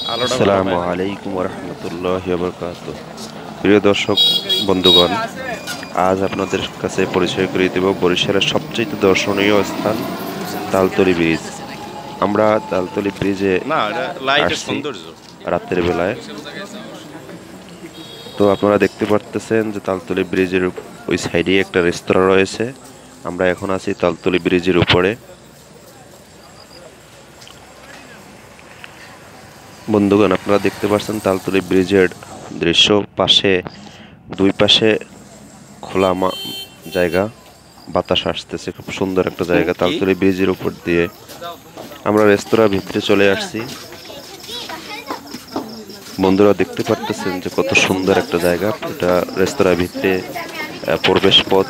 আসসালামু আলাইকুম রহমতুল্লাহি ওয়া বারাকাতুহু। প্রিয় দর্শক বন্ধুগণ, আজ আপনাদের কাছে পরিচয় করিয়ে দেব বরিশালের সবচেয়ে দর্শনীয় স্থান তালতলি ব্রিজ। আমরা তালতলি ব্রিজে না, এটা লাইটের আসছি সৌন্দর্য। রাতের বেলায়। তো আপনারা দেখতে পারতেছেন যে তালতলি ব্রিজের ওই সাইডে একটা রেস্তোরাঁ রয়েছে। আমরা এখন আছি তালতলি ব্রিজের উপরে। বন্ধুগণ, আপনারা দেখতে পাচ্ছেন তালতলি ব্রিজের দৃশ্য। পাশে দুই পাশে খোলা জায়গা, বাতাস আসতেছে, খুব সুন্দর একটা জায়গা। তালতলি ব্রিজের উপর দিয়ে আমরা রেস্তোরাঁ ভিতরে চলে আসছি। বন্ধুরা দেখতে পারতেছেন যে কত সুন্দর একটা জায়গা। এটা রেস্তোরাঁ ভিতরে প্রবেশ পথ।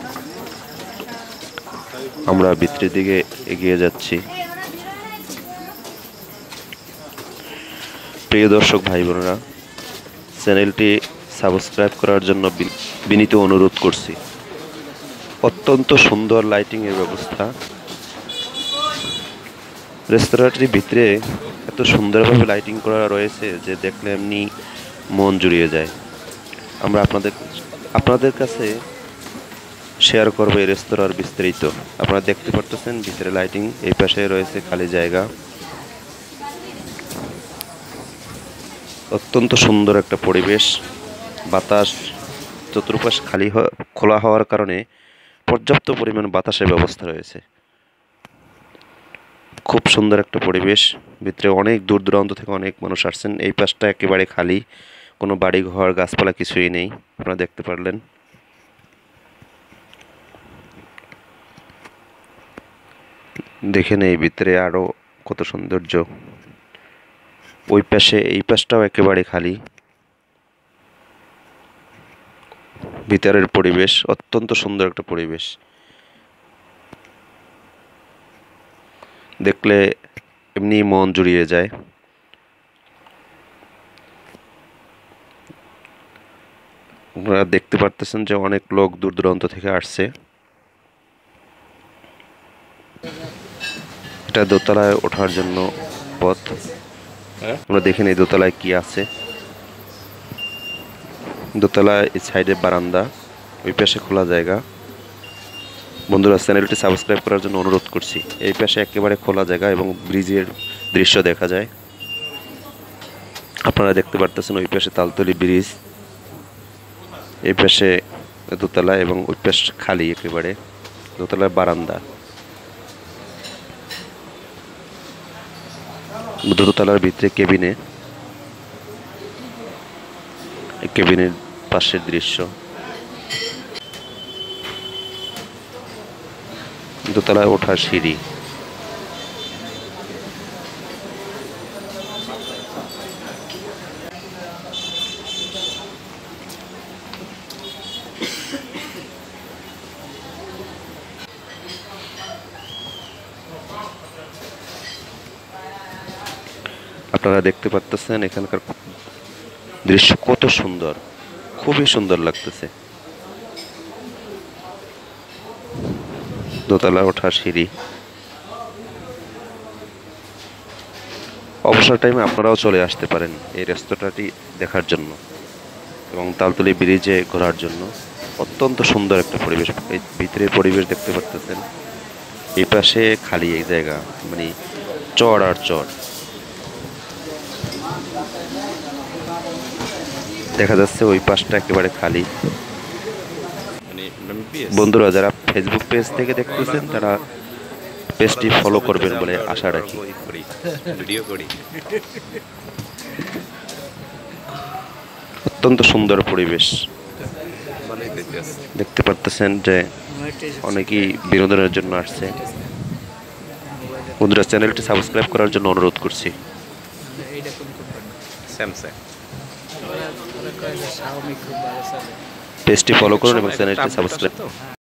আমরা ভিতরের দিকে এগিয়ে যাচ্ছি। প্রিয় দর্শক ভাই বোনেরা, চ্যানেলটি সাবস্ক্রাইব করার জন্য বিনীত অনুরোধ করছি। অত্যন্ত সুন্দর লাইটিং এর ব্যবস্থা। রেস্তোরাঁটির ভিতরে এত সুন্দরভাবে লাইটিং করা রয়েছে যে দেখলে এমনি মন জুড়িয়ে যায়। আমরা আপনাদের কাছে শেয়ার করবো এই রেস্তোরাঁর বিস্তারিত। আপনারা দেখতে পারতেছেন ভিতরে লাইটিং, এই পাশে রয়েছে খালি জায়গা। অত্যন্ত সুন্দর একটা পরিবেশ। বাতাস চতুর্পাশ খোলা হওয়ার কারণে পর্যাপ্ত পরিমাণ বাতাসের ব্যবস্থা রয়েছে। খুব সুন্দর একটা পরিবেশ। ভিতরে অনেক দূর দূরান্ত থেকে অনেক মানুষ আসছেন। এই পাশটা একেবারে খালি, কোনো বাড়ি ঘর গাছপালা কিছুই নেই। আপনারা দেখতে পারলেন। দেখেন এই ভিতরে আরো কত সৌন্দর্য। ওই পাশে এই পাশটাও একেবারে খালি। ভিতরের পরিবেশ অত্যন্ত সুন্দর একটা পরিবেশ। দেখলে এমনি মন জুড়িয়ে যায়। আপনারা দেখতে পারতেছেন যে অনেক লোক দূর দূরান্ত থেকে আসছে। এটা দোতলায় ওঠার জন্য পথ। আমরা দেখেন এই দোতলায় কি আছে। দোতলায় এই সাইডে বারান্দা, ওই পাশে খোলা জায়গা। বন্ধুরা, চ্যানেলটি সাবস্ক্রাইব করার জন্য অনুরোধ করছি। এই পাশে একেবারে খোলা জায়গা এবং ব্রিজের দৃশ্য দেখা যায়। আপনারা দেখতে পারতেছেন ওই পাশে তালতলি ব্রিজ, এই পাশে দোতলা এবং ওই পাশ খালি একেবারে। দোতলায় বারান্দা, দোতলার ভিতরে কেবিনের পাশের দৃশ্য। দোতলায় ওঠার সিঁড়ি। আপনারা দেখতে পাচ্ছেন এখানকার দৃশ্য কত সুন্দর, খুবই সুন্দর লাগতেছে। দোতলা ওঠার সিঁড়ি। অবসর টাইমে আপনারাও চলে আসতে পারেন এই রেস্তোরাঁটি দেখার জন্য এবং তালতলি ব্রিজে ঘোরার জন্য। অত্যন্ত সুন্দর একটা পরিবেশ। এই ভিতরের পরিবেশ দেখতে পাচ্ছেন। এই পাশে খালি এই জায়গা, মানে চর আর চর দেখা যাচ্ছে। ওই পাশটা একেবারে খালি। বন্ধুরা, যারা ফেসবুক পেজ থেকে দেখতেছেন তারা পেজটি ফলো করবেন বলে আশা রাখি। অত্যন্ত সুন্দর পরিবেশ দেখতে পারতেছেন যে অনেকেই বিনোদনের জন্য আসছে। বন্ধুরা, চ্যানেলটি সাবস্ক্রাইব করার জন্য অনুরোধ করছি। পেজটি ফলো করুন এবং চ্যানেলটি সাবস্ক্রাইব